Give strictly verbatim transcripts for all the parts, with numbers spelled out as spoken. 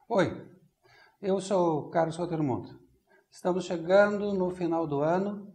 Oi, eu sou Carlos Rottermundo. Estamos chegando no final do ano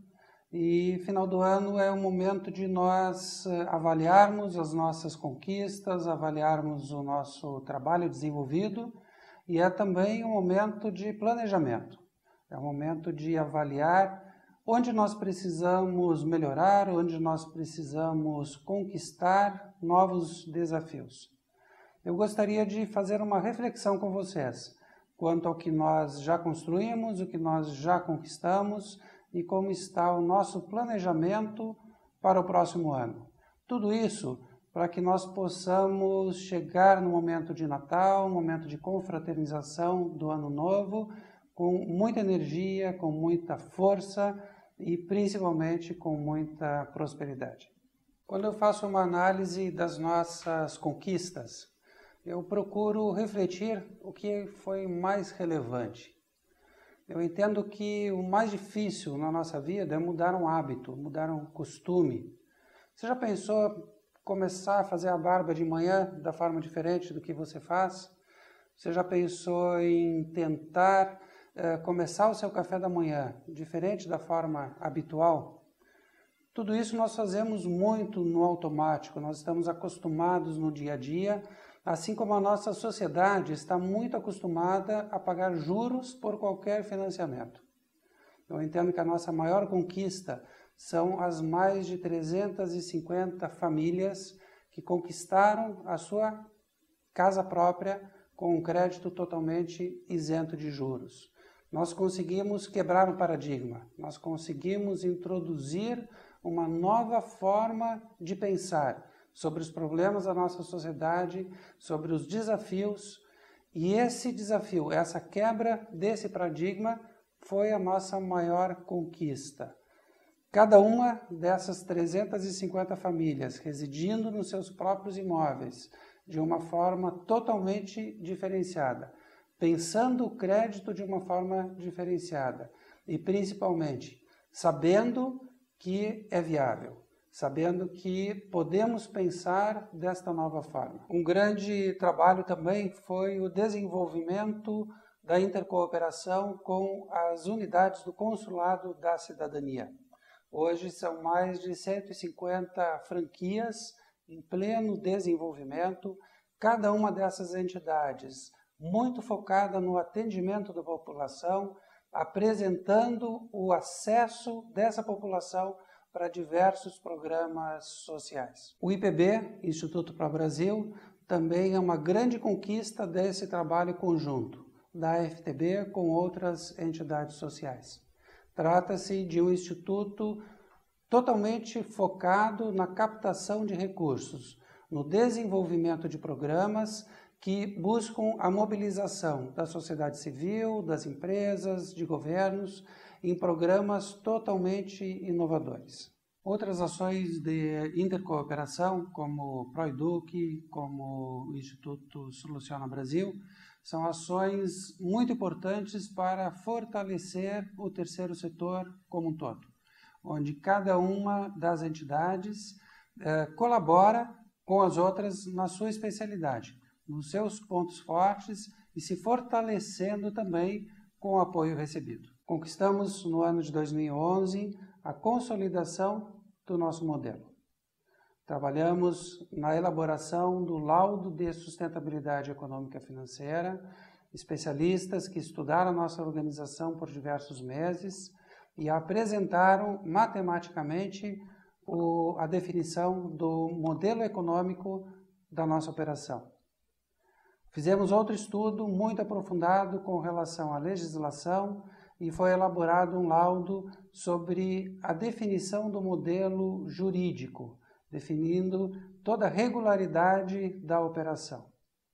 e final do ano é o momento de nós avaliarmos as nossas conquistas, avaliarmos o nosso trabalho desenvolvido e é também um momento de planejamento. É um momento de avaliar onde nós precisamos melhorar, onde nós precisamos conquistar novos desafios. Eu gostaria de fazer uma reflexão com vocês quanto ao que nós já construímos, o que nós já conquistamos e como está o nosso planejamento para o próximo ano. Tudo isso para que nós possamos chegar no momento de Natal, no momento de confraternização do Ano Novo, com muita energia, com muita força e principalmente com muita prosperidade. Quando eu faço uma análise das nossas conquistas, eu procuro refletir o que foi mais relevante. Eu entendo que o mais difícil na nossa vida é mudar um hábito, mudar um costume. Você já pensou começar a fazer a barba de manhã da forma diferente do que você faz? Você já pensou em tentar eh, começar o seu café da manhã diferente da forma habitual? Tudo isso nós fazemos muito no automático, nós estamos acostumados no dia a dia, assim como a nossa sociedade está muito acostumada a pagar juros por qualquer financiamento. Eu entendo que a nossa maior conquista são as mais de trezentas e cinquenta famílias que conquistaram a sua casa própria com um crédito totalmente isento de juros. Nós conseguimos quebrar um paradigma, nós conseguimos introduzir uma nova forma de pensar sobre os problemas da nossa sociedade, sobre os desafios, e esse desafio, essa quebra desse paradigma foi a nossa maior conquista. Cada uma dessas trezentas e cinquenta famílias residindo nos seus próprios imóveis, de uma forma totalmente diferenciada, pensando o crédito de uma forma diferenciada e principalmente sabendo que é viável, sabendo que podemos pensar desta nova forma. Um grande trabalho também foi o desenvolvimento da intercooperação com as unidades do Consulado da Cidadania. Hoje são mais de cento e cinquenta franquias em pleno desenvolvimento, cada uma dessas entidades muito focada no atendimento da população, apresentando o acesso dessa população para diversos programas sociais. O I P B, Instituto Pro Brasil, também é uma grande conquista desse trabalho conjunto da A F T B com outras entidades sociais. Trata-se de um instituto totalmente focado na captação de recursos, no desenvolvimento de programas que buscam a mobilização da sociedade civil, das empresas, de governos, em programas totalmente inovadores. Outras ações de intercooperação, como o ProEduc, como o Instituto Soluciona Brasil, são ações muito importantes para fortalecer o terceiro setor como um todo, onde cada uma das entidades eh, colabora com as outras na sua especialidade, nos seus pontos fortes e se fortalecendo também com o apoio recebido. Conquistamos no ano de dois mil e onze a consolidação do nosso modelo. Trabalhamos na elaboração do laudo de sustentabilidade econômica e financeira, especialistas que estudaram a nossa organização por diversos meses e apresentaram matematicamente o, a definição do modelo econômico da nossa operação. Fizemos outro estudo muito aprofundado com relação à legislação e foi elaborado um laudo sobre a definição do modelo jurídico, definindo toda a regularidade da operação.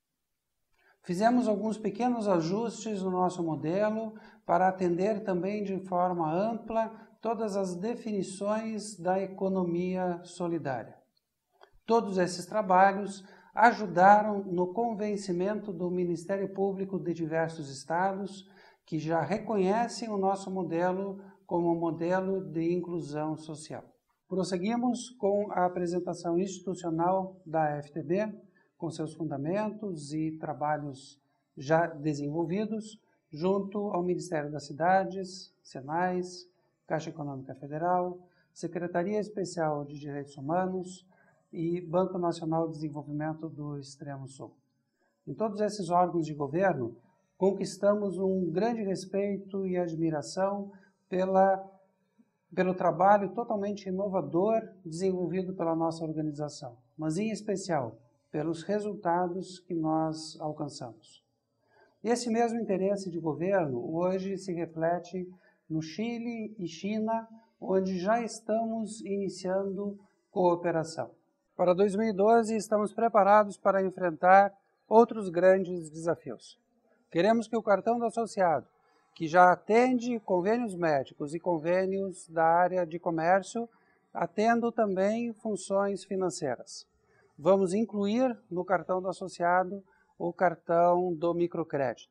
Fizemos alguns pequenos ajustes no nosso modelo para atender também de forma ampla todas as definições da economia solidária. Todos esses trabalhos ajudaram no convencimento do Ministério Público de diversos estados que já reconhecem o nosso modelo como um modelo de inclusão social. Prosseguimos com a apresentação institucional da A F T B, com seus fundamentos e trabalhos já desenvolvidos junto ao Ministério das Cidades, Senais, Caixa Econômica Federal, Secretaria Especial de Direitos Humanos e Banco Nacional de Desenvolvimento do Extremo Sul. Em todos esses órgãos de governo, conquistamos um grande respeito e admiração pela, pelo trabalho totalmente inovador desenvolvido pela nossa organização, mas em especial pelos resultados que nós alcançamos. Esse mesmo interesse de governo hoje se reflete no Chile e China, onde já estamos iniciando cooperação. Para dois mil e doze, estamos preparados para enfrentar outros grandes desafios. Queremos que o cartão do associado, que já atende convênios médicos e convênios da área de comércio, atenda também funções financeiras. Vamos incluir no cartão do associado o cartão do microcrédito.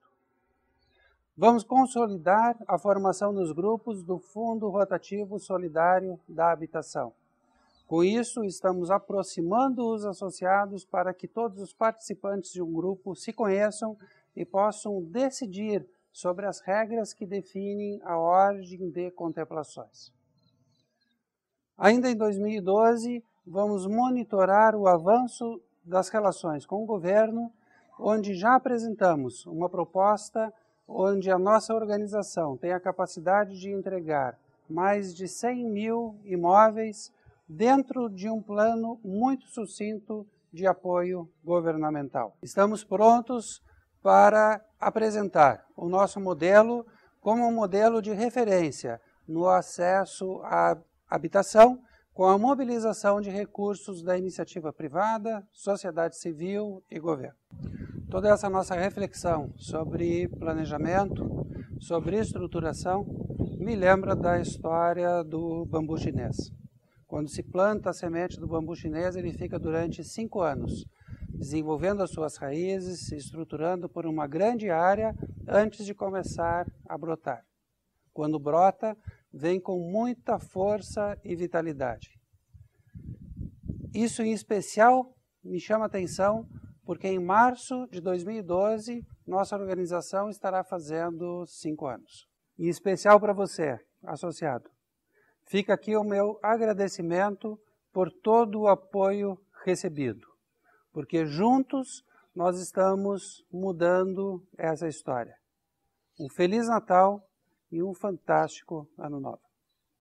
Vamos consolidar a formação dos grupos do Fundo Rotativo Solidário da Habitação. Com isso, estamos aproximando os associados para que todos os participantes de um grupo se conheçam e possam decidir sobre as regras que definem a ordem de contemplações. Ainda em dois mil e doze, vamos monitorar o avanço das relações com o governo, onde já apresentamos uma proposta onde a nossa organização tem a capacidade de entregar mais de cem mil imóveis dentro de um plano muito sucinto de apoio governamental. Estamos prontos para apresentar o nosso modelo como um modelo de referência no acesso à habitação, com a mobilização de recursos da iniciativa privada, sociedade civil e governo. Toda essa nossa reflexão sobre planejamento, sobre estruturação, me lembra da história do bambu chinês. Quando se planta a semente do bambu chinês, ele fica durante cinco anos, desenvolvendo as suas raízes, se estruturando por uma grande área antes de começar a brotar. Quando brota, vem com muita força e vitalidade. Isso em especial me chama a atenção porque em março de dois mil e doze, nossa organização estará fazendo cinco anos. Em especial para você, associado. Fica aqui o meu agradecimento por todo o apoio recebido, porque juntos nós estamos mudando essa história. Um Feliz Natal e um fantástico Ano Novo.